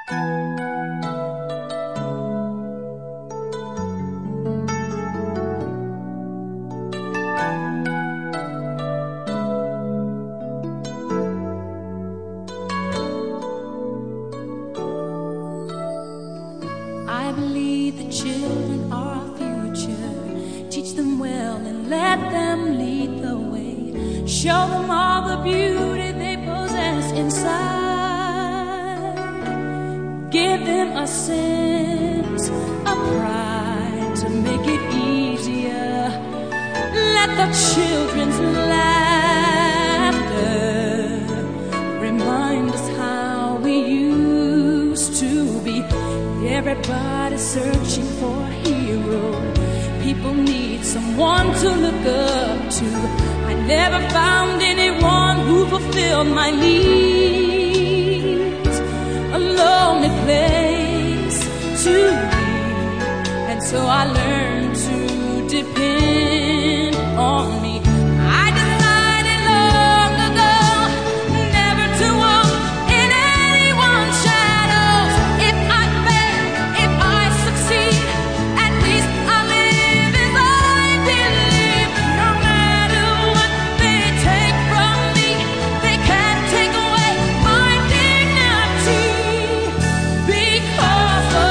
I believe the children are our future. Teach them well and let them lead the way. Show them all the beauty they possess inside. Give them a sense of pride to make it easier. Let the children's laughter remind us how we used to be. Everybody's searching for a hero. People need someone to look up to. I never found anyone who fulfilled my needs. A lonely place to be, and so I learned to depend on me. I decided long ago never to walk in anyone's shadows. If I fail, if I succeed, at least I live as I believe. No matter what they take from me, they can't take away my dignity. Because the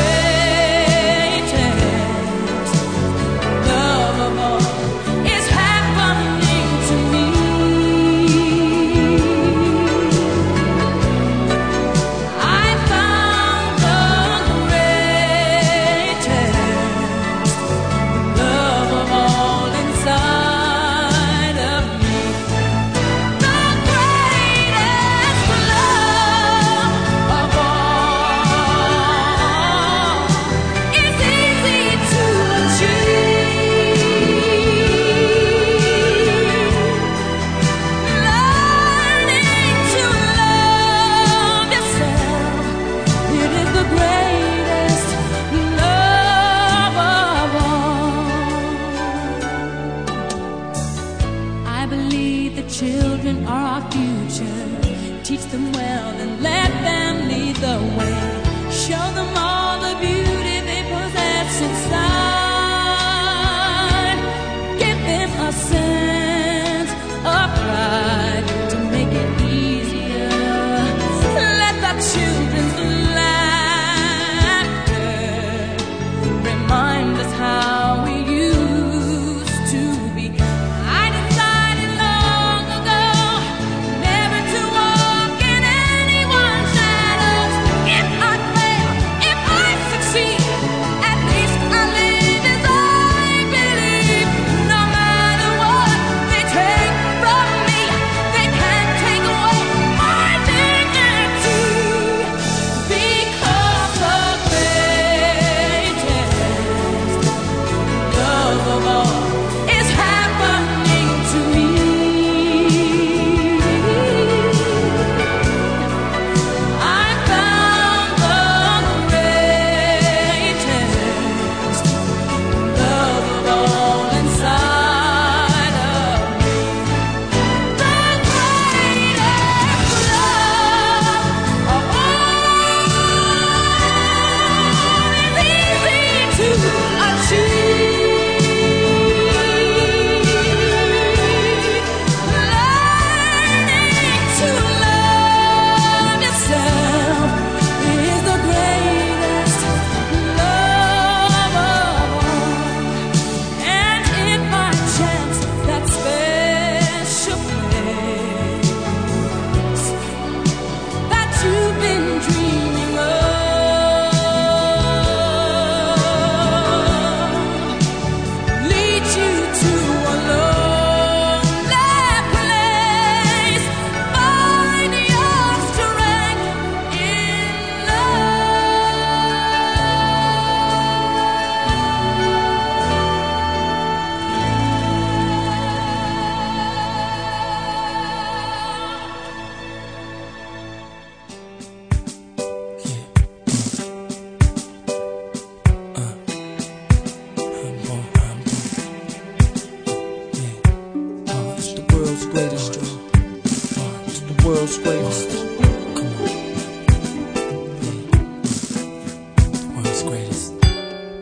greatest love of all is happening to me. I found the greatest love of all inside of me. The greatest love of all is easy to achieve. Learning to love yourself, it is the greatest love of all. I believe the children are our future. Teach them well and let them lead the way. Show them all the beauty they possess inside. Give them a sense of pride to make it easier. Let the children's laughter remind us how we used to be. I decided long ago never to walk in anyone's shadows. If I fail, if I succeed, at least I live as I believe. No matter what they take from me, they can't take away my dignity.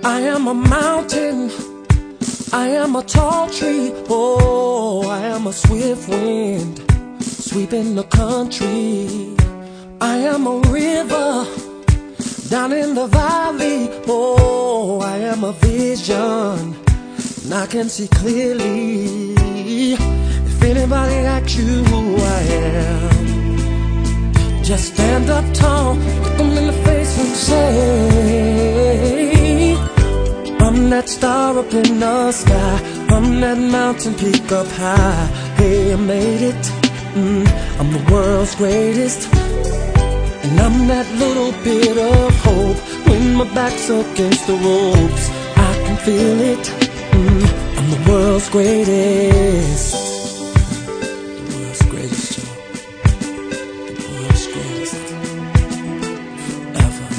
I am a mountain, I am a tall tree. Oh, I am a swift wind sweeping the country. I am a river down in the valley. Oh, I am a vision and I can see clearly. If anybody asks you who I am, just stand up tall, look them in the face and say, I'm that star up in the sky, I'm that mountain peak up high. Hey, I made it, I'm the world's greatest. And I'm that little bit of hope when my back's against the ropes. I can feel it, I'm the world's greatest. The world's greatest, Joe. The world's greatest ever.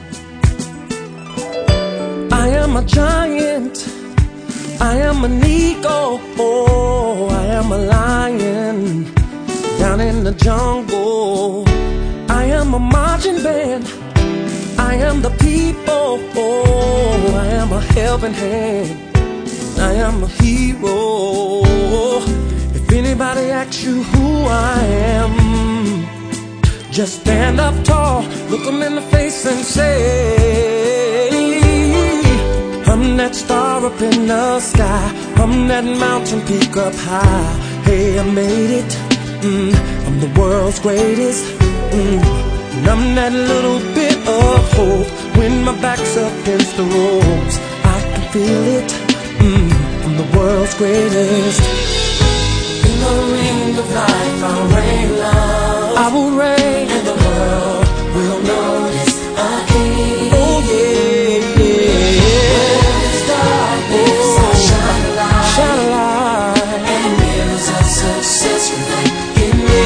I am a giant, I am an eagle. Oh, I am a lion down in the jungle. I am a marching band, I am the people. Oh, I am a helping hand, I am a hero. If anybody asks you who I am, just stand up tall, look them in the face and say, I'm that star up in the sky, I'm that mountain peak up high. Hey, I made it, I'm the world's greatest. And I'm that little bit of hope when my back's up against the ropes. I can feel it, I'm the world's greatest. In the ring of life I'll reign love, I will reign, and the world will notice a king. Oh yeah, yeah. When there's darkness, I'll shine a light, shine a light, and mirrors of success reflect in me.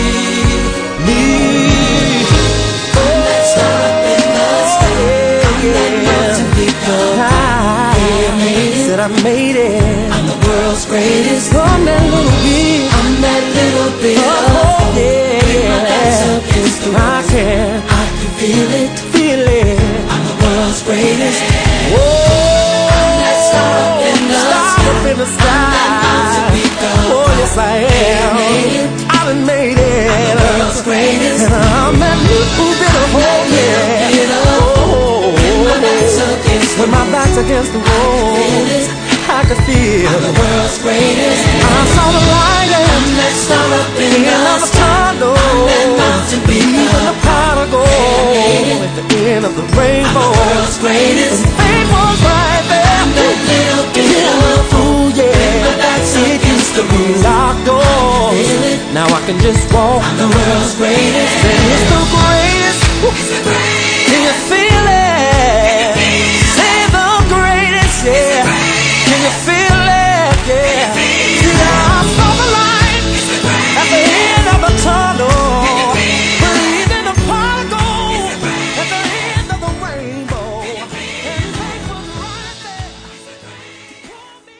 I made it, I'm the world's greatest. I'm that little bit, I'm that little bit. Oh yeah, I can feel it, feel it. I'm the world's greatest. Whoa, I'm that star up in the sky. Oh yes I am, I done made it. I'm the world's greatest. And I'm that little bit of hope, yeah. Oh, when my back's against the wall, I could feel I'm the world's greatest. I saw the light and I'm that star up in the tunnel. I'm that mountain peak, even the pot of gold at the end of the rainbow. I'm the world's greatest. And fate was right there. I'm that little bit of fool, yeah. My back's against the locked doors. Now I can just walk. I'm the world's greatest. And it's the greatest. It's the greatest. Can you feel it? Say the greatest, yeah. Can you feel it? Yeah. See, I saw the light at the end of the tunnel. Believe in the pot of gold at the end of the rainbow. And faith was right there to pull me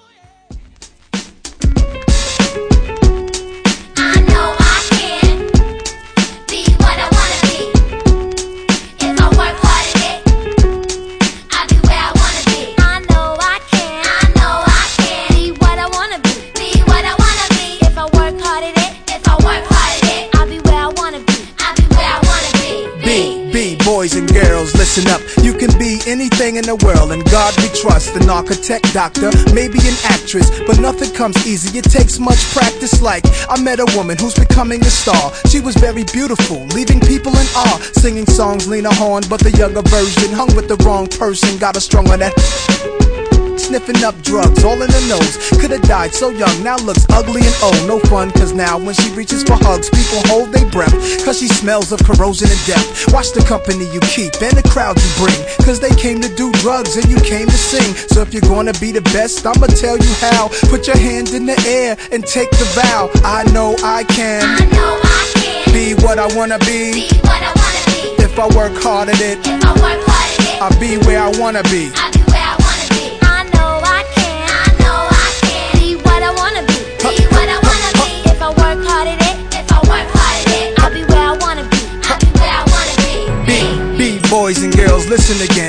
through. I know I can be what I wanna be. If I work hard at it, I'll be where I wanna be. I know I can be what I wanna be. Be what I wanna be. If I work hard at it, I'll be where I wanna be. I'll be where I wanna be. Boys and girls, listen up. You can be anything in the world, and God we trust. An architect, doctor, maybe an actress, but nothing comes easy. It takes much practice. Like I met a woman who's becoming a star. She was very beautiful, leaving people in awe. Singing songs Lena Horne, but the younger version. Hung with the wrong person, got her strung on that. Sniffing up drugs, all in the nose. Could've died so young, now looks ugly and old. No fun, cause now when she reaches for hugs, people hold their breath, cause she smells of corrosion and death. Watch the company you keep and the crowd you bring, cause they came to do drugs and you came to sing. So if you're gonna be the best, I'ma tell you how. Put your hand in the air and take the vow. I know I can be what I wanna be. If I work hard at it, I'll be where I wanna be. I know I can be what I wanna be. If I work hard at it, I'll be where I wanna be. Boys and girls, listen again.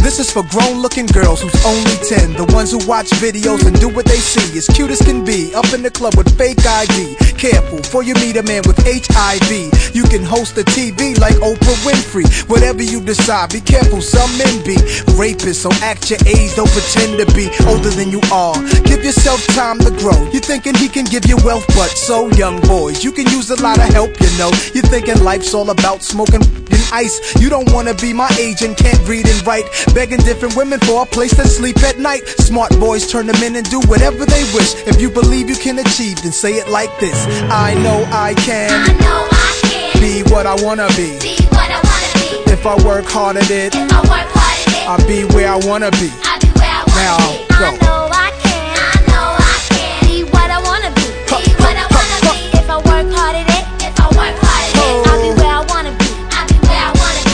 This is for grown-looking girls who's only 10, the ones who watch videos and do what they see. As cute as can be, up in the club with fake ID. Careful, before you meet a man with HIV. You can host a TV like Oprah Winfrey. Whatever you decide, be careful, some men be rapists, so act your age, don't pretend to be older than you are. Give yourself time to grow. You're thinking he can give you wealth, but so young boys, you can use a lot of help, you know. You're thinking life's all about smoking and ice. You don't wanna be my age and can't read and write, begging different women for a place to sleep at night. Smart boys turn them in and do whatever they wish. If you believe you can achieve, then say it like this: I know I can. I know I can be what I wanna be. be what I wanna be. If I work hard at it, If I work hard at it, I'll be where I wanna be. I'll be where I wanna Now, be. go. I know I can. I know I can be what I wanna be. Be what I wanna be. If I work hard at it, if I work hard at it, I'll be where I wanna be. I'll be where I wanna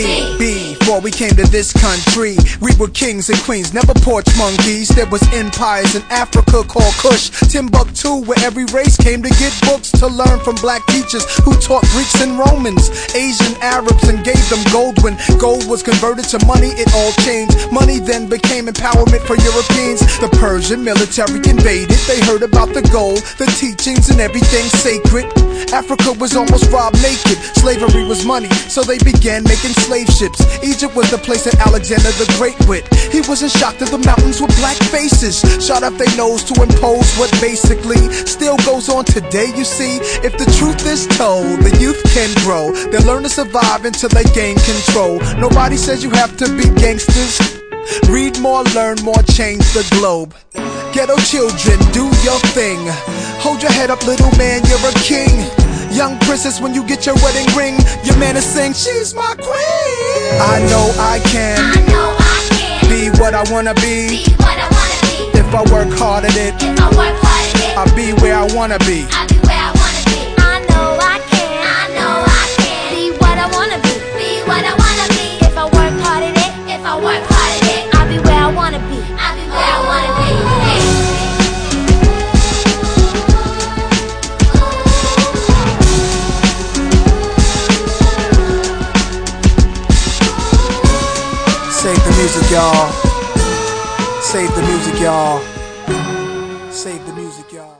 be. Before we came to this country, we were kings and queens, never porch monkeys. There was empires in Africa called Kush, Timbuktu, where every race came to get books to learn from black teachers who taught Greeks and Romans, Asian Arabs, and gave them gold. When gold was converted to money, it all changed. Money then became empowerment for Europeans. The Persian military invaded. They heard about the gold, the teachings, and everything sacred. Africa was almost robbed naked. Slavery was money, so they began making slave ships. Egypt was the place that Alexander the Great went. He wasn't shocked that the mountains were black faces, shot up their nose to impose what basically still goes on today. You see, if the truth is told, the youth can grow. They'll learn to survive until they gain control. Nobody says you have to be gangsters. Read more, learn more, change the globe. Ghetto children, do your thing. Hold your head up, little man, you're a king. Young princess, when you get your wedding ring, your man is saying, she's my queen. I know I can I know I can be what I wanna be. be what I wanna be. If I work hard at it, If I work hard at it, I'll be where I wanna be. I'll be where I wanna be. I know I can. I know I can be what I wanna be. Be what I wanna be. If I work hard at it, if I work hard at it, I'll be where I wanna be. I'll be where I wanna be. Save the music, y'all. Save the music, y'all. Save the music, y'all.